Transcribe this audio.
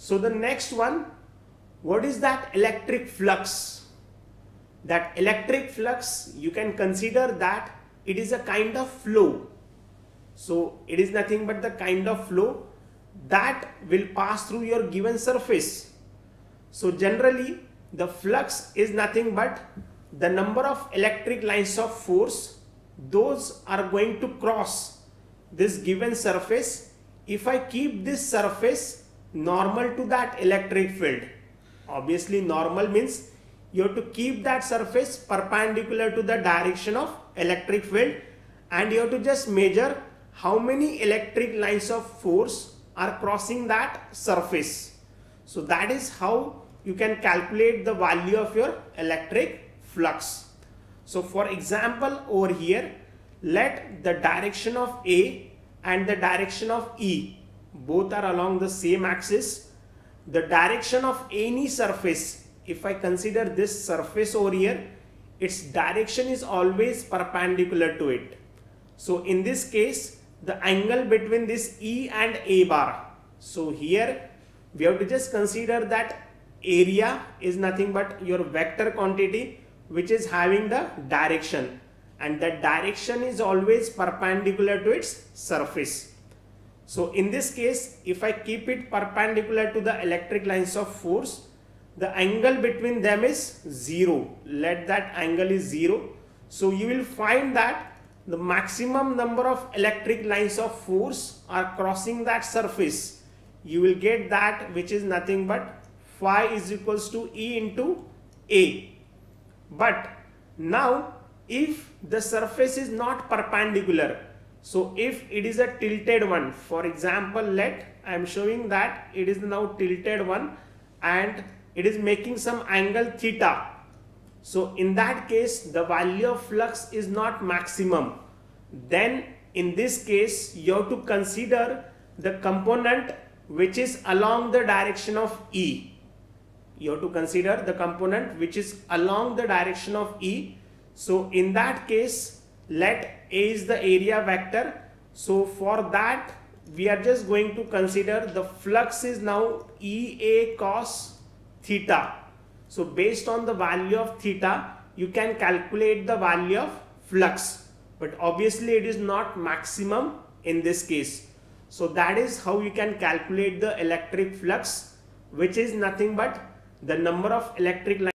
So the next one, what is that electric flux? That electric flux, you can consider that it is a kind of flow. So it is nothing but the kind of flow that will pass through your given surface. So generally the flux is nothing but the number of electric lines of force those are going to cross this given surface if I keep this surface normal to that electric field. Obviously normal means you have to keep that surface perpendicular to the direction of electric field, and you have to just measure how many electric lines of force are crossing that surface. So that is how you can calculate the value of your electric flux. So for example, over here, let the direction of A and the direction of E both are along the same axis. The direction of any surface, if I consider this surface over here, its direction is always perpendicular to it. So in this case, the angle between this E and A bar. So here we have to just consider that area is nothing but your vector quantity which is having the direction, and that direction is always perpendicular to its surface. So in this case, if I keep it perpendicular to the electric lines of force, the angle between them is 0. Let that angle is 0. So you will find that the maximum number of electric lines of force are crossing that surface. You will get that which is nothing but phi is equals to E into A. But now if the surface is not perpendicular, so if it is a tilted one, for example, I am showing that it is now tilted one and it is making some angle theta. So in that case, the value of flux is not maximum. Then in this case, you have to consider the component which is along the direction of E. You have to consider the component which is along the direction of E. So in that case, let A is the area vector. So for that, we are just going to consider the flux is now EA cos theta. So based on the value of theta, you can calculate the value of flux. But obviously it is not maximum in this case. So that is how you can calculate the electric flux, which is nothing but the number of electric lines